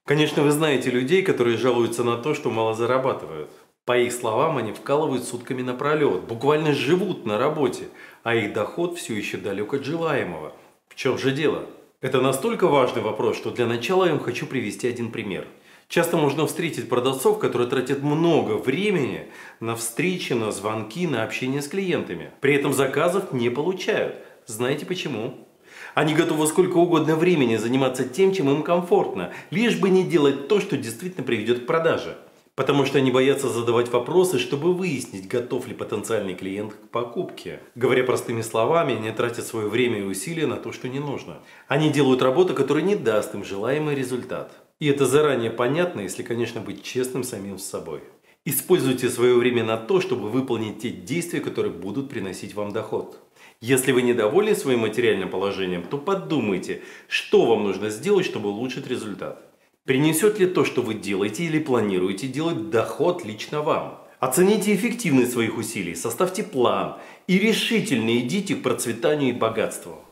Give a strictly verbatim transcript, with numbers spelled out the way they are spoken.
Конечно, вы знаете людей, которые жалуются на то, что мало зарабатывают. По их словам, они вкалывают сутками напролет, буквально живут на работе, а их доход все еще далек от желаемого. В чем же дело? Это настолько важный вопрос, что для начала я вам хочу привести один пример. Часто можно встретить продавцов, которые тратят много времени на встречи, на звонки, на общение с клиентами. При этом заказов не получают. Знаете почему? Они готовы сколько угодно времени заниматься тем, чем им комфортно, лишь бы не делать то, что действительно приведет к продаже. Потому что они боятся задавать вопросы, чтобы выяснить, готов ли потенциальный клиент к покупке. Говоря простыми словами, они тратят свое время и усилия на то, что не нужно. Они делают работу, которая не даст им желаемый результат. И это заранее понятно, если, конечно, быть честным самим с собой. Используйте свое время на то, чтобы выполнить те действия, которые будут приносить вам доход. Если вы недовольны своим материальным положением, то подумайте, что вам нужно сделать, чтобы улучшить результат. Принесет ли то, что вы делаете или планируете делать, доход лично вам? Оцените эффективность своих усилий, составьте план и решительно идите к процветанию и богатству.